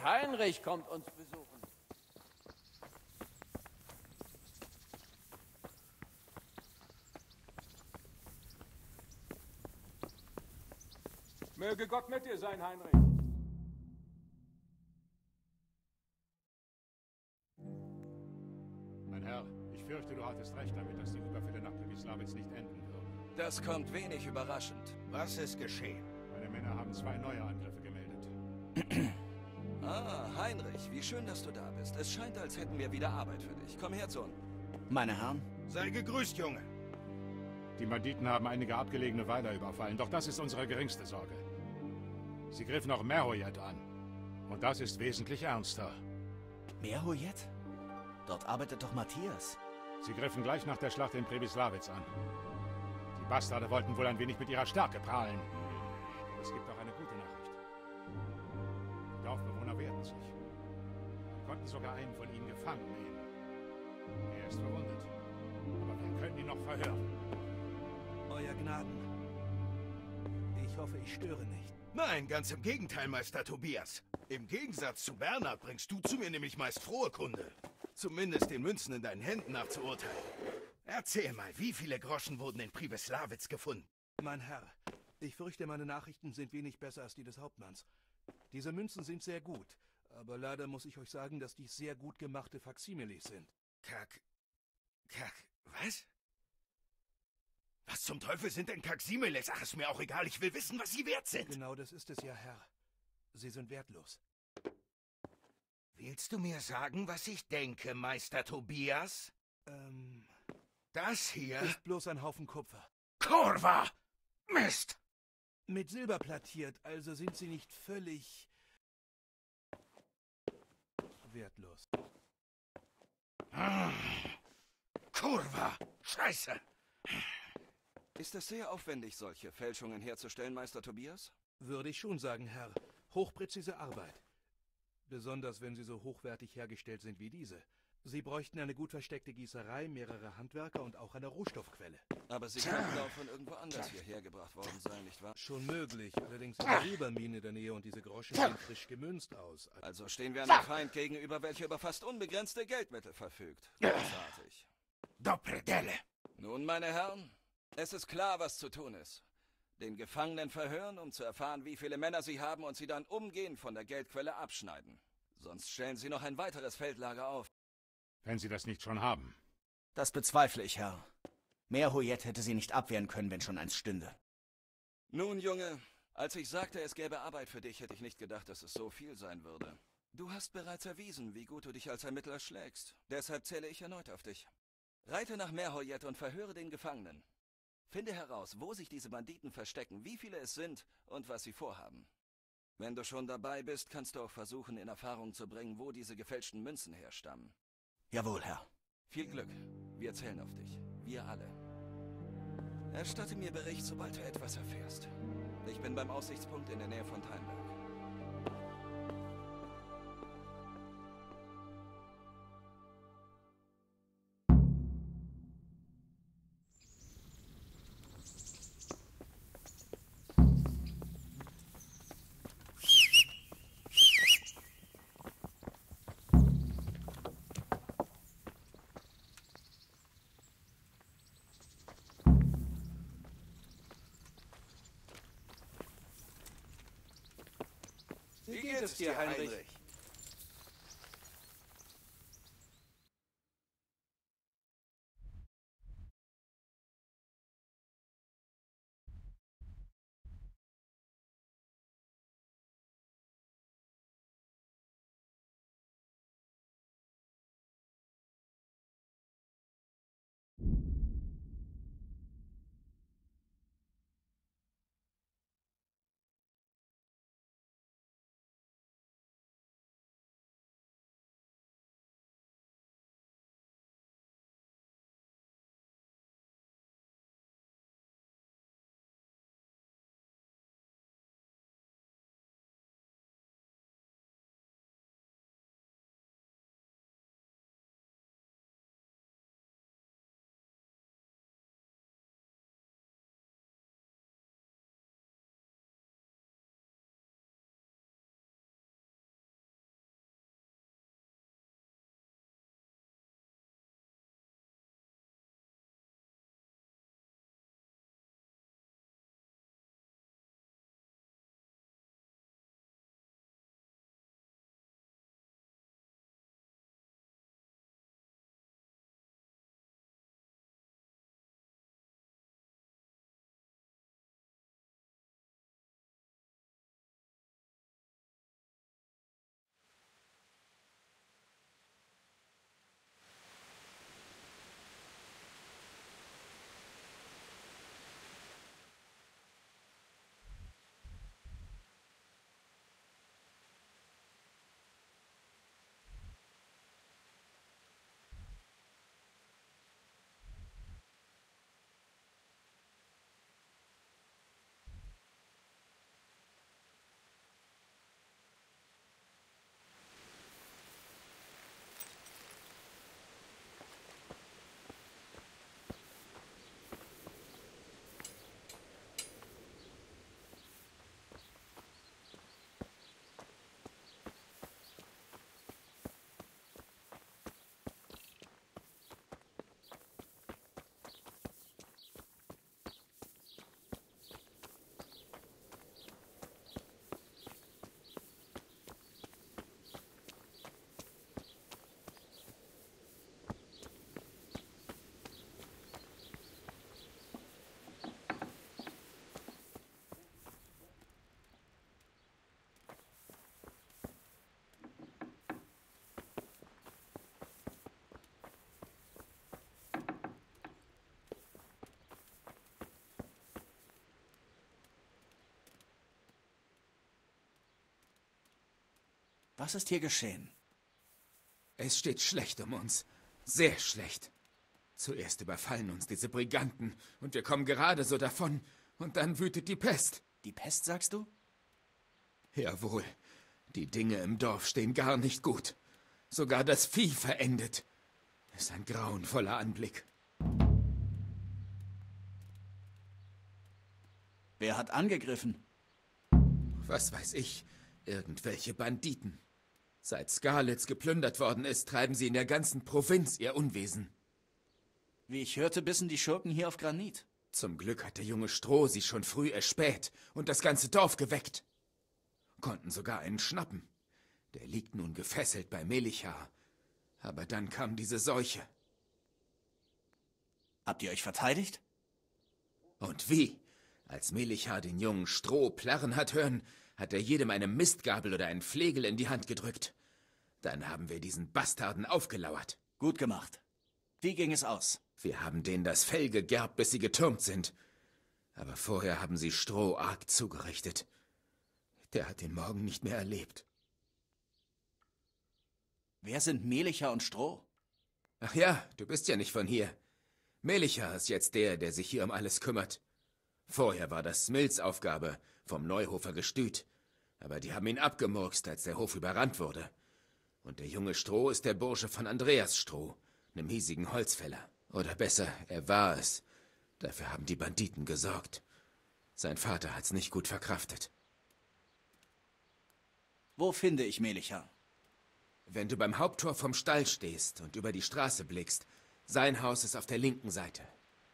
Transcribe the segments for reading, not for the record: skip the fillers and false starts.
Heinrich kommt uns besuchen. Möge Gott mit dir sein, Heinrich. Mein Herr, ich fürchte, du hattest recht damit, dass die Überfälle nach Pribislawitz nicht enden würden. Das kommt wenig überraschend. Was ist geschehen? Meine Männer haben 2 neue Angriffe gemeldet. Ah, Heinrich, wie schön, dass du da bist. Es scheint, als hätten wir wieder Arbeit für dich. Komm her, Sohn. Meine Herren? Sei gegrüßt, Junge. Die Banditen haben einige abgelegene Weiler überfallen, doch das ist unsere geringste Sorge. Sie griffen auch Merhoyet an. Und das ist wesentlich ernster. Merhoyet? Dort arbeitet doch Matthias. Sie griffen gleich nach der Schlacht in Pribislawitz an. Die Bastarde wollten wohl ein wenig mit ihrer Stärke prahlen. Aber es gibt auch eine gute Nachricht. Die Dorfbewohner wehrten sich. Wir konnten sogar einen von ihnen gefangen nehmen. Er ist verwundet. Aber wir können ihn noch verhören. Euer Gnaden. Ich hoffe, ich störe nicht. Nein, ganz im Gegenteil, Meister Tobias. Im Gegensatz zu Bernhard bringst du zu mir nämlich meist frohe Kunde. Zumindest den Münzen in deinen Händen nach zu urteilen. Erzähl mal, wie viele Groschen wurden in Pribislawitz gefunden? Mein Herr, ich fürchte, meine Nachrichten sind wenig besser als die des Hauptmanns. Diese Münzen sind sehr gut, aber leider muss ich euch sagen, dass dies sehr gut gemachte Faksimiles sind. Was? Was zum Teufel sind denn Kaksimiles? Ach, ist mir auch egal, ich will wissen, was sie wert sind. Genau das ist es ja, Herr. Sie sind wertlos. Willst du mir sagen, was ich denke, Meister Tobias? Das hier Ist bloß ein Haufen Kupfer. Kurva! Mist! Mit Silber plattiert, also sind sie nicht völlig wertlos. Kurva! Scheiße! Ist es sehr aufwendig, solche Fälschungen herzustellen, Meister Tobias? Würde ich schon sagen, Herr. Hochpräzise Arbeit. Besonders wenn sie so hochwertig hergestellt sind wie diese. Sie bräuchten eine gut versteckte Gießerei, mehrere Handwerker und auch eine Rohstoffquelle. Aber sie könnten auch von irgendwo anders hierher gebracht worden sein, nicht wahr? Schon möglich, allerdings ist eine Silbermine in der Nähe und diese Groschen sehen frisch gemünzt aus. Also stehen wir einem Feind gegenüber, welcher über fast unbegrenzte Geldmittel verfügt. Großartig. Doppredelle! Nun, meine Herren, es ist klar, was zu tun ist. Den Gefangenen verhören, um zu erfahren, wie viele Männer sie haben und sie dann umgehend von der Geldquelle abschneiden. Sonst stellen sie noch ein weiteres Feldlager auf. Wenn sie das nicht schon haben. Das bezweifle ich, Herr. Merhoyet hätte sie nicht abwehren können, wenn schon eins stünde. Nun, Junge, als ich sagte, es gäbe Arbeit für dich, hätte ich nicht gedacht, dass es so viel sein würde. Du hast bereits erwiesen, wie gut du dich als Ermittler schlägst. Deshalb zähle ich erneut auf dich. Reite nach Merhoyet und verhöre den Gefangenen. Finde heraus, wo sich diese Banditen verstecken, wie viele es sind und was sie vorhaben. Wenn du schon dabei bist, kannst du auch versuchen, in Erfahrung zu bringen, wo diese gefälschten Münzen herstammen. Jawohl, Herr. Viel Glück. Wir zählen auf dich. Wir alle. Erstatte mir Bericht, sobald du etwas erfährst. Ich bin beim Aussichtspunkt in der Nähe von Teinberg. Wie geht es dir, Heinrich? Was ist hier geschehen? Es steht schlecht um uns. Sehr schlecht. Zuerst überfallen uns diese Briganten und wir kommen gerade so davon. Und dann wütet die Pest. Die Pest, sagst du? Jawohl. Die Dinge im Dorf stehen gar nicht gut. Sogar das Vieh verendet. Ist ein grauenvoller Anblick. Wer hat angegriffen? Was weiß ich. Irgendwelche Banditen. Seit Skalitz geplündert worden ist, treiben sie in der ganzen Provinz ihr Unwesen. Wie ich hörte, bissen die Schurken hier auf Granit. Zum Glück hat der junge Stroh sie schon früh erspäht und das ganze Dorf geweckt. Konnten sogar einen schnappen. Der liegt nun gefesselt bei Melichar. Aber dann kam diese Seuche. Habt ihr euch verteidigt? Und wie? Als Melichar den jungen Stroh plärren hat hören, hat er jedem eine Mistgabel oder einen Flegel in die Hand gedrückt. Dann haben wir diesen Bastarden aufgelauert. Gut gemacht. Wie ging es aus? Wir haben denen das Fell gegerbt, bis sie getürmt sind. Aber vorher haben sie Stroh arg zugerichtet. Der hat den Morgen nicht mehr erlebt. Wer sind Melichar und Stroh? Ach ja, du bist ja nicht von hier. Melichar ist jetzt der sich hier um alles kümmert. Vorher war das Smils Aufgabe vom Neuhofer Gestüt. Aber die haben ihn abgemurkst, als der Hof überrannt wurde. Und der junge Stroh ist der Bursche von Andreas Stroh, einem hiesigen Holzfäller. Oder besser, er war es. Dafür haben die Banditen gesorgt. Sein Vater hat's nicht gut verkraftet. Wo finde ich Melichar? Wenn du beim Haupttor vom Stall stehst und über die Straße blickst, sein Haus ist auf der linken Seite.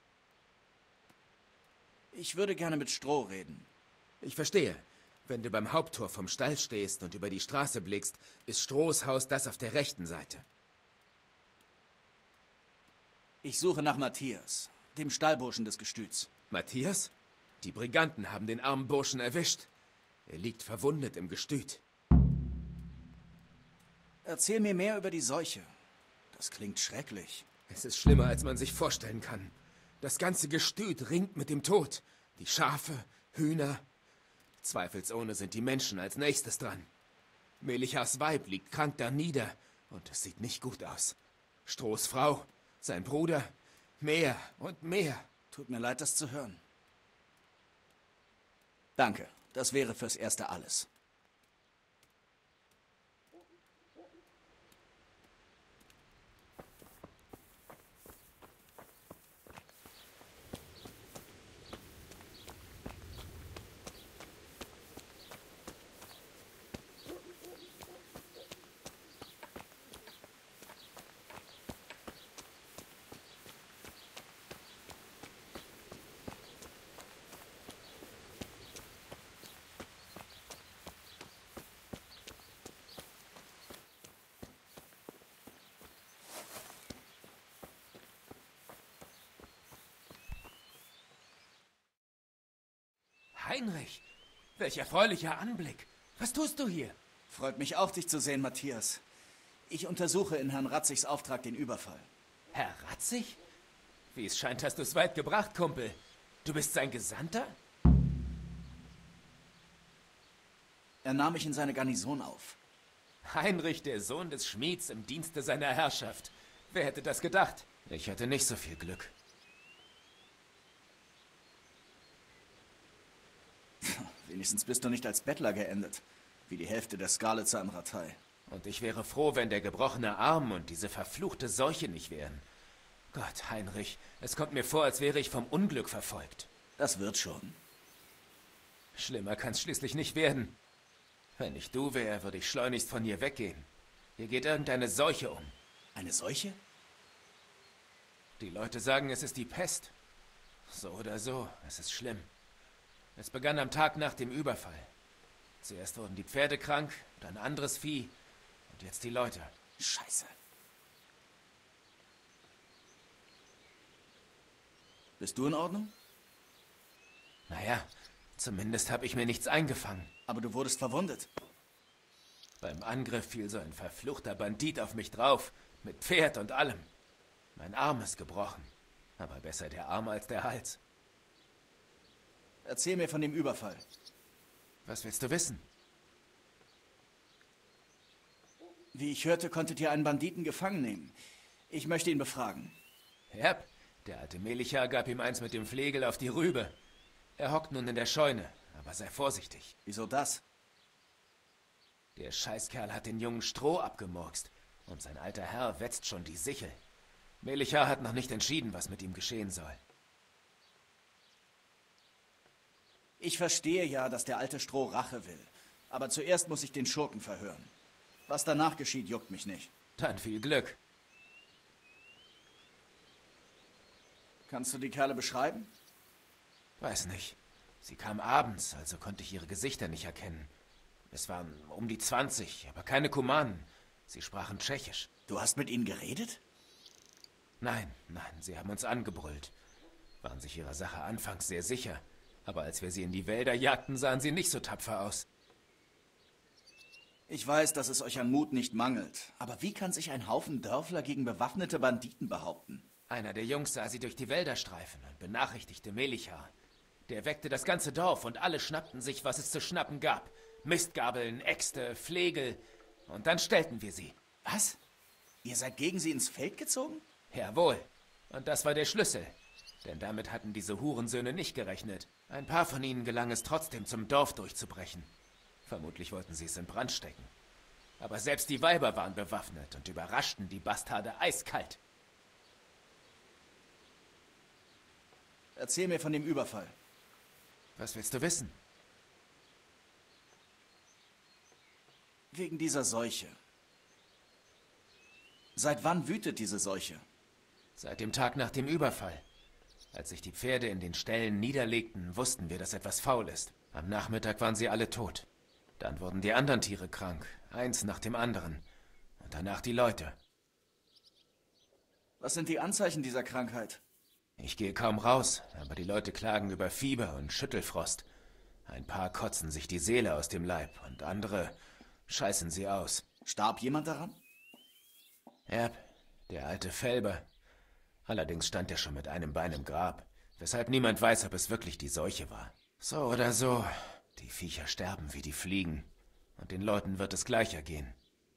Ich würde gerne mit Stroh reden. Ich verstehe. Wenn du beim Haupttor vom Stall stehst und über die Straße blickst, ist Strohs Haus das auf der rechten Seite. Ich suche nach Matthias, dem Stallburschen des Gestüts. Matthias? Die Briganten haben den armen Burschen erwischt. Er liegt verwundet im Gestüt. Erzähl mir mehr über die Seuche. Das klingt schrecklich. Es ist schlimmer, als man sich vorstellen kann. Das ganze Gestüt ringt mit dem Tod. Die Schafe, Hühner. Zweifelsohne sind die Menschen als nächstes dran. Melichars Weib liegt krank da nieder und es sieht nicht gut aus. Strohs Frau, sein Bruder, mehr und mehr. Tut mir leid, das zu hören. Danke, das wäre fürs Erste alles. Heinrich, welch erfreulicher Anblick. Was tust du hier? Freut mich auch, dich zu sehen, Matthias. Ich untersuche in Herrn Ratzigs Auftrag den Überfall. Herr Ratzig? Wie es scheint, hast du es weit gebracht, Kumpel. Du bist sein Gesandter? Er nahm mich in seine Garnison auf. Heinrich, der Sohn des Schmieds im Dienste seiner Herrschaft. Wer hätte das gedacht? Ich hatte nicht so viel Glück. Wenigstens bist du nicht als Bettler geendet, wie die Hälfte der Skalitzer im Ratei. Und ich wäre froh, wenn der gebrochene Arm und diese verfluchte Seuche nicht wären. Gott, Heinrich, es kommt mir vor, als wäre ich vom Unglück verfolgt. Das wird schon. Schlimmer kann's schließlich nicht werden. Wenn ich du wäre, würde ich schleunigst von hier weggehen. Hier geht irgendeine Seuche um. Eine Seuche? Die Leute sagen, es ist die Pest. So oder so, es ist schlimm. Es begann am Tag nach dem Überfall. Zuerst wurden die Pferde krank, dann anderes Vieh und jetzt die Leute. Scheiße. Bist du in Ordnung? Naja, zumindest habe ich mir nichts eingefangen. Aber du wurdest verwundet. Beim Angriff fiel so ein verfluchter Bandit auf mich drauf, mit Pferd und allem. Mein Arm ist gebrochen, aber besser der Arm als der Hals. Erzähl mir von dem Überfall. Was willst du wissen? Wie ich hörte, konntet ihr einen Banditen gefangen nehmen. Ich möchte ihn befragen. Yep, der alte Melichar gab ihm eins mit dem Flegel auf die Rübe. Er hockt nun in der Scheune, aber sei vorsichtig. Wieso das? Der Scheißkerl hat den jungen Stroh abgemurkst und sein alter Herr wetzt schon die Sichel. Melichar hat noch nicht entschieden, was mit ihm geschehen soll. Ich verstehe ja, dass der alte Stroh Rache will. Aber zuerst muss ich den Schurken verhören. Was danach geschieht, juckt mich nicht. Dann viel Glück. Kannst du die Kerle beschreiben? Weiß nicht. Sie kam abends, also konnte ich ihre Gesichter nicht erkennen. Es waren um die 20, aber keine Kumanen. Sie sprachen Tschechisch. Du hast mit ihnen geredet? Nein, sie haben uns angebrüllt. Waren sich ihrer Sache anfangs sehr sicher. Aber als wir sie in die Wälder jagten, sahen sie nicht so tapfer aus. Ich weiß, dass es euch an Mut nicht mangelt. Aber wie kann sich ein Haufen Dörfler gegen bewaffnete Banditen behaupten? Einer der Jungs sah sie durch die Wälder streifen und benachrichtigte Melichar. Der weckte das ganze Dorf und alle schnappten sich, was es zu schnappen gab. Mistgabeln, Äxte, Flegel. Und dann stellten wir sie. Was? Ihr seid gegen sie ins Feld gezogen? Jawohl. Und das war der Schlüssel. Denn damit hatten diese Hurensöhne nicht gerechnet. Ein paar von ihnen gelang es trotzdem, zum Dorf durchzubrechen. Vermutlich wollten sie es in Brand stecken. Aber selbst die Weiber waren bewaffnet und überraschten die Bastarde eiskalt. Erzähl mir von dem Überfall. Was willst du wissen? Wegen dieser Seuche. Seit wann wütet diese Seuche? Seit dem Tag nach dem Überfall. Als sich die Pferde in den Ställen niederlegten, wussten wir, dass etwas faul ist. Am Nachmittag waren sie alle tot. Dann wurden die anderen Tiere krank, eins nach dem anderen. Und danach die Leute. Was sind die Anzeichen dieser Krankheit? Ich gehe kaum raus, aber die Leute klagen über Fieber und Schüttelfrost. Ein paar kotzen sich die Seele aus dem Leib und andere scheißen sie aus. Starb jemand daran? Ja, der alte Felber. Allerdings stand er schon mit einem Bein im Grab, weshalb niemand weiß, ob es wirklich die Seuche war. So oder so, die Viecher sterben wie die Fliegen. Und den Leuten wird es gleich ergehen.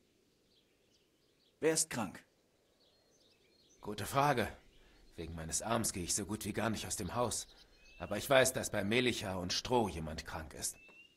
Wer ist krank? Gute Frage. Wegen meines Arms gehe ich so gut wie gar nicht aus dem Haus. Aber ich weiß, dass bei Melichar und Stroh jemand krank ist.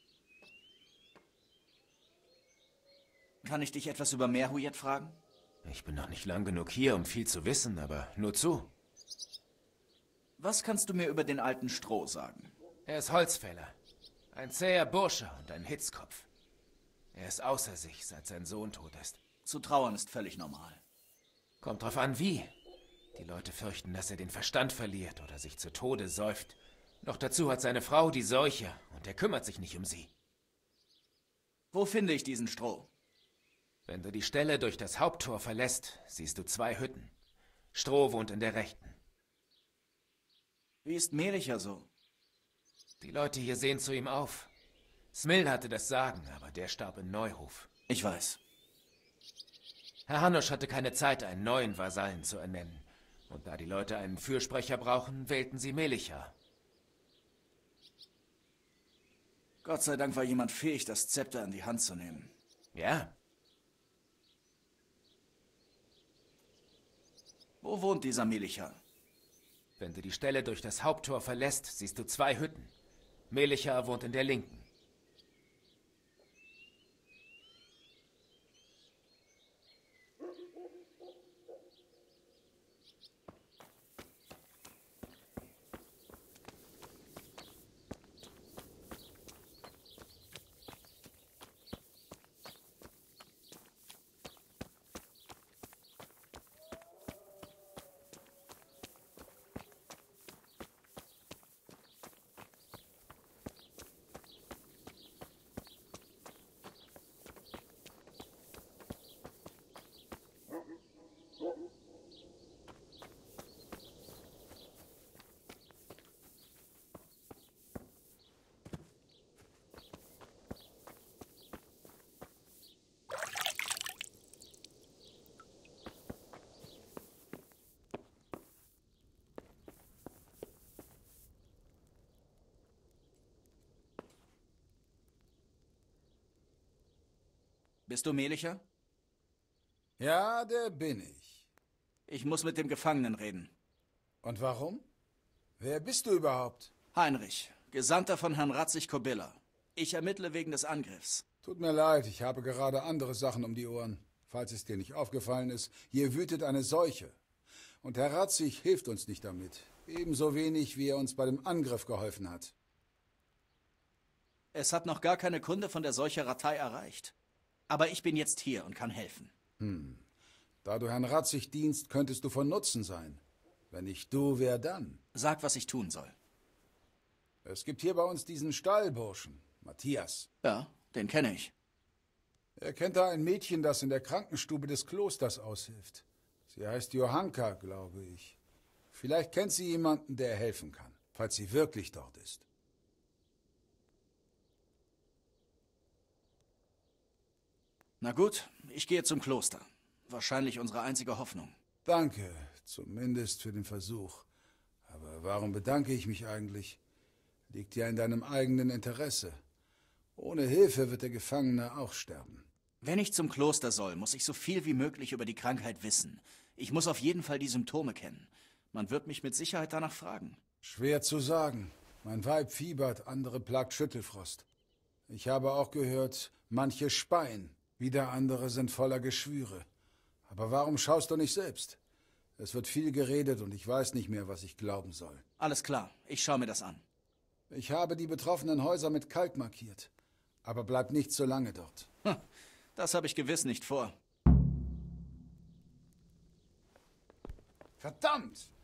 Kann ich dich etwas über Merhuyet fragen? Ich bin noch nicht lang genug hier, um viel zu wissen, aber nur zu. Was kannst du mir über den alten Stroh sagen? Er ist Holzfäller. Ein zäher Bursche und ein Hitzkopf. Er ist außer sich, seit sein Sohn tot ist. Zu trauern ist völlig normal. Kommt drauf an, wie. Die Leute fürchten, dass er den Verstand verliert oder sich zu Tode säuft. Noch dazu hat seine Frau die Seuche und er kümmert sich nicht um sie. Wo finde ich diesen Stroh? Wenn du die Ställe durch das Haupttor verlässt, siehst du 2 Hütten. Stroh wohnt in der rechten. Wie ist Melichar so? Die Leute hier sehen zu ihm auf. Smil hatte das Sagen, aber der starb in Neuhof. Ich weiß. Herr Hanusch hatte keine Zeit, einen neuen Vasallen zu ernennen. Und da die Leute einen Fürsprecher brauchen, wählten sie Melichar. Gott sei Dank war jemand fähig, das Zepter in die Hand zu nehmen. Ja, Wo wohnt dieser Melichar? wenn du die Ställe durch das Haupttor verlässt, siehst du 2 Hütten. Melichar wohnt in der linken. Bist du Melichar? Ja, der bin ich. Ich muss mit dem Gefangenen reden. Und warum? Wer bist du überhaupt? Heinrich, Gesandter von Herrn Ratzig-Kobilla. Ich ermittle wegen des Angriffs. Tut mir leid, ich habe gerade andere Sachen um die Ohren. Falls es dir nicht aufgefallen ist, hier wütet eine Seuche. Und Herr Ratzig hilft uns nicht damit. Ebenso wenig, wie er uns bei dem Angriff geholfen hat. Es hat noch gar keine Kunde von der Seucherei erreicht. Aber ich bin jetzt hier und kann helfen. Da du Herrn Ratzig dienst, könntest du von Nutzen sein. Wenn nicht du, wer dann? Sag, was ich tun soll. Es gibt hier bei uns diesen Stallburschen, Matthias. Ja, den kenne ich. Er kennt da ein Mädchen, das in der Krankenstube des Klosters aushilft. Sie heißt Johanka, glaube ich. Vielleicht kennt sie jemanden, der helfen kann, falls sie wirklich dort ist. Na gut, ich gehe zum Kloster. Wahrscheinlich unsere einzige Hoffnung. Danke, zumindest für den Versuch. Aber warum bedanke ich mich eigentlich? Liegt ja in deinem eigenen Interesse. Ohne Hilfe wird der Gefangene auch sterben. Wenn ich zum Kloster soll, muss ich so viel wie möglich über die Krankheit wissen. Ich muss auf jeden Fall die Symptome kennen. Man wird mich mit Sicherheit danach fragen. Schwer zu sagen. Mein Weib fiebert, andere plagt Schüttelfrost. Ich habe auch gehört, manche speien, wieder andere sind voller Geschwüre. Aber warum schaust du nicht selbst? Es wird viel geredet und ich weiß nicht mehr, was ich glauben soll. Alles klar, ich schaue mir das an. Ich habe die betroffenen Häuser mit Kalk markiert. Aber bleib nicht so lange dort. Das habe ich gewiss nicht vor. Verdammt!